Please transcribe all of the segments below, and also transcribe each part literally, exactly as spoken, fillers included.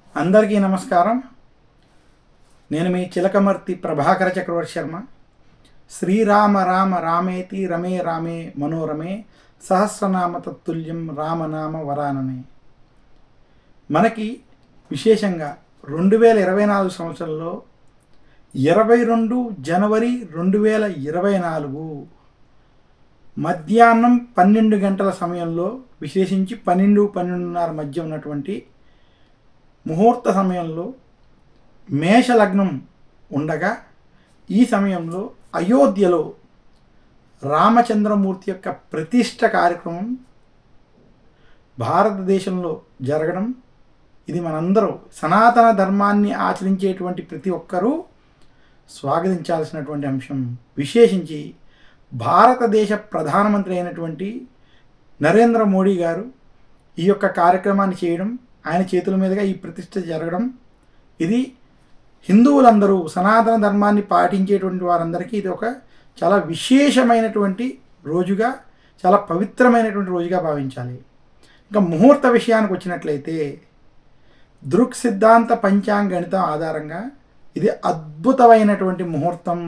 అందరికీ నమస్కారం. నేను మీ చిలకమర్తి ప్రభాకర చక్రవర్తి శర్మ. శ్రీరామ రామ రామేతి రమే రామే మనోరమే సహస్రనామ తత్తుల్యం రామనామ వరాననే. మనకి విశేషంగా రెండు వేల ఇరవై నాలుగు సంవత్సరంలో ఇరవై రెండు జనవరి రెండు వేల ఇరవై నాలుగు మధ్యాహ్నం పన్నెండు గంటల సమయంలో, విశేషించి పన్నెండు పన్నెండున్నర మధ్య ఉన్నటువంటి ముహూర్త సమయంలో మేషలగ్నం ఉండగా, ఈ సమయంలో అయోధ్యలో రామచంద్రమూర్తి యొక్క ప్రతిష్ఠ కార్యక్రమం భారతదేశంలో జరగడం, ఇది మనందరూ సనాతన ధర్మాన్ని ఆచరించేటువంటి ప్రతి ఒక్కరూ స్వాగతించాల్సినటువంటి అంశం. విశేషించి భారతదేశ ప్రధానమంత్రి అయినటువంటి నరేంద్ర మోడీ గారు ఈ యొక్క కార్యక్రమాన్ని చేయడం, ఆయన చేతుల మీదుగా ఈ ప్రతిష్ఠ జరగడం, ఇది హిందువులందరూ సనాతన ధర్మాన్ని పాటించేటువంటి వారందరికీ ఇది ఒక చాలా విశేషమైనటువంటి రోజుగా, చాలా పవిత్రమైనటువంటి రోజుగా భావించాలి. ఇంకా ముహూర్త విషయానికి వచ్చినట్లయితే దృక్ సిద్ధాంత పంచాంగ గణితం ఆధారంగా ఇది అద్భుతమైనటువంటి ముహూర్తం.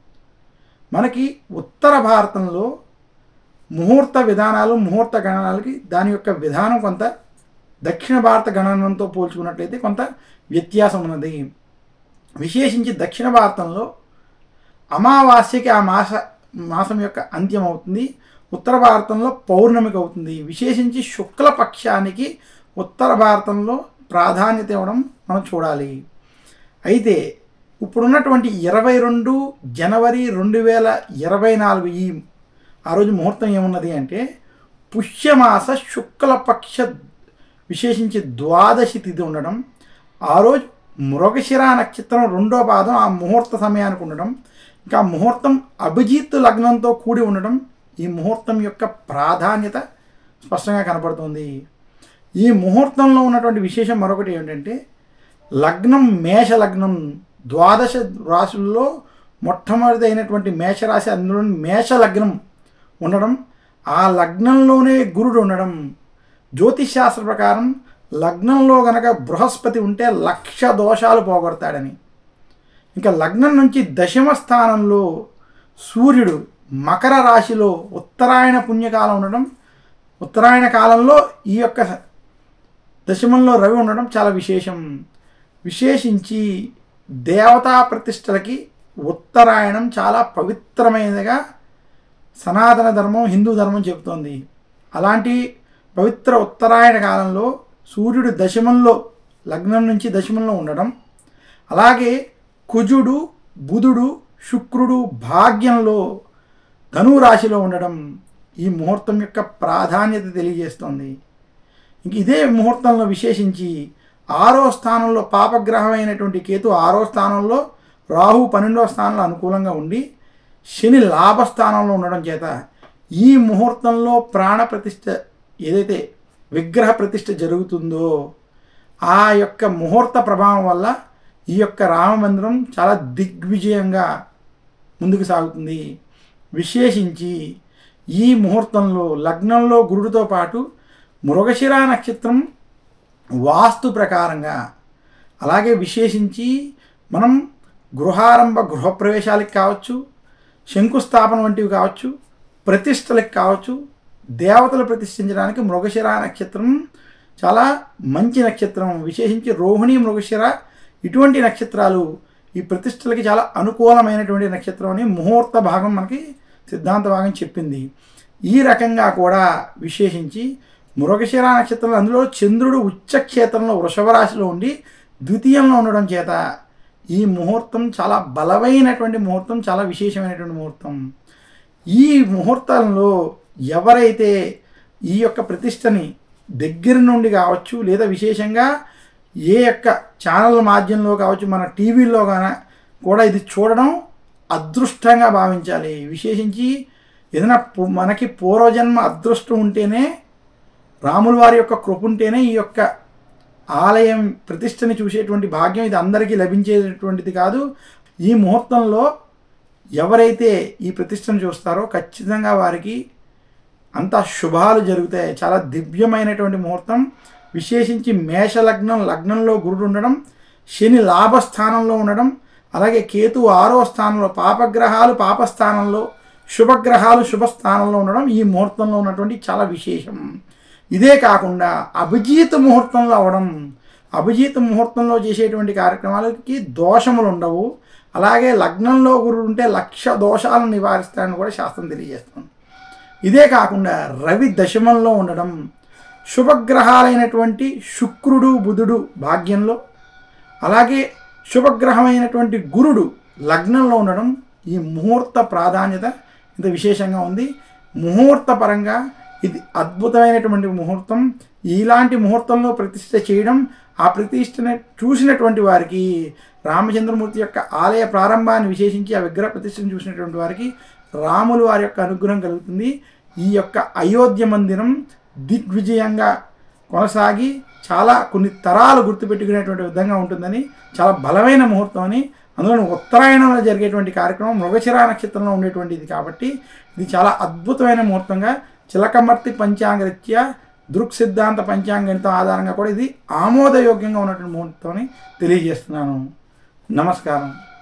మనకి ఉత్తర భారతంలో ముహూర్త విధానాలు, ముహూర్త గణనాలకి దాని యొక్క విధానం కొంత దక్షిణ భారత గణనంతో పోల్చుకున్నట్లయితే కొంత వ్యత్యాసం ఉన్నది. విశేషించి దక్షిణ భారతంలో అమావాస్యకి ఆ మాస మాసం యొక్క అంత్యం అవుతుంది, ఉత్తర భారతంలో పౌర్ణమికి అవుతుంది. విశేషించి శుక్లపక్షానికి ఉత్తర భారతంలో ప్రాధాన్యత ఇవ్వడం మనం చూడాలి. అయితే ఇప్పుడున్నటువంటి ఇరవై రెండు జనవరి రెండు వేల ఇరవై నాలుగు ఈ ఆ రోజు ముహూర్తం ఏమున్నది అంటే పుష్యమాస శుక్లపక్ష విశేషించి ద్వాదశి తిథి ఉండడం, ఆ రోజు మృగశిర నక్షత్రం రెండో పాదం ఆ ముహూర్త సమయానికి ఉండడం, ఇంకా ముహూర్తం అభిజిత్ లగ్నంతో కూడి ఉండడం, ఈ ముహూర్తం యొక్క ప్రాధాన్యత స్పష్టంగా కనపడుతుంది. ఈ ముహూర్తంలో ఉన్నటువంటి విశేషం మరొకటి ఏమిటంటే లగ్నం మేష లగ్నం, ద్వాదశ రాశుల్లో మొట్టమొదటి అయినటువంటి మేషరాశి, అందులో మేష లగ్నం ఉండడం, ఆ లగ్నంలోనే గురుడు ఉండడం. జ్యోతిష్శాస్త్ర ప్రకారం లగ్నంలో గనక బృహస్పతి ఉంటే లక్ష దోషాలు పోగొడతాడని. ఇంకా లగ్నం నుంచి దశమ స్థానంలో సూర్యుడు మకర రాశిలో ఉత్తరాయణ పుణ్యకాలం ఉండడం, ఉత్తరాయణ కాలంలో ఈ యొక్క దశమంలో రవి ఉండడం చాలా విశేషం. విశేషించి దేవతా ప్రతిష్టలకి ఉత్తరాయణం చాలా పవిత్రమైనదిగా సనాతన ధర్మం, హిందూ ధర్మం చెబుతోంది. అలాంటి పవిత్ర ఉత్తరాయణ కాలంలో సూర్యుడు దశమంలో, లగ్నం నుంచి దశమంలో ఉండడం, అలాగే కుజుడు, బుధుడు, శుక్రుడు భాగ్యంలో ధనురాశిలో ఉండడం ఈ ముహూర్తం యొక్క ప్రాధాన్యత తెలియజేస్తోంది. ఇంక ఇదే ముహూర్తంలో విశేషించి ఆరో స్థానంలో పాపగ్రహమైనటువంటి కేతు ఆరో స్థానంలో, రాహు పన్నెండవ స్థానంలో అనుకూలంగా ఉండి శని లాభస్థానంలో ఉండడం చేత ఈ ముహూర్తంలో ప్రాణ ప్రతిష్ఠ ఏదైతే విగ్రహ ప్రతిష్ఠ జరుగుతుందో ఆ యొక్క ముహూర్త ప్రభావం వల్ల ఈ యొక్క రామమందిరం చాలా దిగ్విజయంగా ముందుకు సాగుతుంది. విశేషించి ఈ ముహూర్తంలో లగ్నంలో గురుడితో పాటు మృగశిర నక్షత్రం వాస్తు ప్రకారంగా, అలాగే విశేషించి మనం గృహారంభ గృహప్రవేశాలకు కావచ్చు, శంకుస్థాపన వంటివి కావచ్చు, ప్రతిష్టలకు కావచ్చు, దేవతలు ప్రతిష్ఠించడానికి మృగశిర నక్షత్రం చాలా మంచి నక్షత్రం. విశేషించి రోహిణి, మృగశిర ఇటువంటి నక్షత్రాలు ఈ ప్రతిష్టలకి చాలా అనుకూలమైనటువంటి నక్షత్రం అని ముహూర్త భాగం మనకి సిద్ధాంత భాగం చెప్పింది. ఈ రకంగా కూడా విశేషించి మృగశిర నక్షత్రం, అందులో చంద్రుడు ఉచ్చక్షేత్రంలో వృషభ రాశిలో ఉండి ద్వితీయంలో ఉండడం చేత ఈ ముహూర్తం చాలా బలమైనటువంటి ముహూర్తం, చాలా విశేషమైనటువంటి ముహూర్తం. ఈ ముహూర్తంలో ఎవరైతే ఈ యొక్క ప్రతిష్టని దగ్గర నుండి కావచ్చు, లేదా విశేషంగా ఏ యొక్క ఛానల్ మాధ్యమంలో కావచ్చు, మన టీవీలో కానీ కూడా ఇది చూడడం అదృష్టంగా భావించాలి. విశేషించి ఏదైనా మనకి పూర్వజన్మ అదృష్టం ఉంటేనే, రాముల వారి యొక్క కృప ఉంటేనే ఈ యొక్క ఆలయం ప్రతిష్టని చూసేటువంటి భాగ్యం ఇది అందరికీ లభించేటువంటిది కాదు. ఈ ముహూర్తంలో ఎవరైతే ఈ ప్రతిష్టను చూస్తారో ఖచ్చితంగా వారికి అంతా శుభాలు జరుగుతాయి. చాలా దివ్యమైనటువంటి ముహూర్తం. విశేషించి మేష లగ్నం లగ్నంలో గురుడు ఉండడం, శని లాభస్థానంలో ఉండడం, అలాగే కేతు ఆరో స్థానంలో, పాపగ్రహాలు పాపస్థానంలో, శుభగ్రహాలు శుభస్థానంలో ఉండడం ఈ ముహూర్తంలో ఉన్నటువంటి చాలా విశేషం. ఇదే కాకుండా అభిజిత్ ముహూర్తంలో అవడం, అభిజిత్ ముహూర్తంలో చేసేటువంటి కార్యక్రమాలకి దోషములు ఉండవు. అలాగే లగ్నంలో గురుడు ఉంటే లక్ష దోషాలను నివారిస్తారని కూడా శాస్త్రం తెలియజేస్తుంది. ఇదే కాకుండా రవి దశమంలో ఉండడం, శుభగ్రహాలైనటువంటి శుక్రుడు బుధుడు భాగ్యంలో, అలాగే శుభగ్రహమైనటువంటి గురుడు లగ్నంలో ఉండడం ఈ ముహూర్త ప్రాధాన్యత ఇంత విశేషంగా ఉంది. ముహూర్త పరంగా ఇది అద్భుతమైనటువంటి ముహూర్తం. ఇలాంటి ముహూర్తంలో ప్రతిష్ఠ చేయడం, ఆ ప్రతిష్టను చూసినటువంటి వారికి రామచంద్రమూర్తి యొక్క ఆలయ ప్రారంభాన్ని విశేషించి ఆ విగ్రహ ప్రతిష్టను చూసినటువంటి వారికి రాములు వారి యొక్క అనుగ్రహం కలుగుతుంది. ఈ యొక్క అయోధ్య మందిరం దిగ్విజయంగా కొనసాగి చాలా కొన్ని తరాలు గుర్తుపెట్టుకునేటువంటి విధంగా ఉంటుందని, చాలా బలమైన ముహూర్తం అని, అందులో ఉత్తరాయణంలో జరిగేటువంటి కార్యక్రమం మృగశిర నక్షత్రంలో ఉండేటువంటిది కాబట్టి ఇది చాలా అద్భుతమైన ముహూర్తంగా చిలకమర్తి పంచాంగరీత్యా దృక్ సిద్ధాంత పంచాంగణితం ఆధారంగా కూడా ఇది ఆమోదయోగ్యంగా ఉన్నటువంటి ముహూర్తం అని తెలియజేస్తున్నాను. నమస్కారం.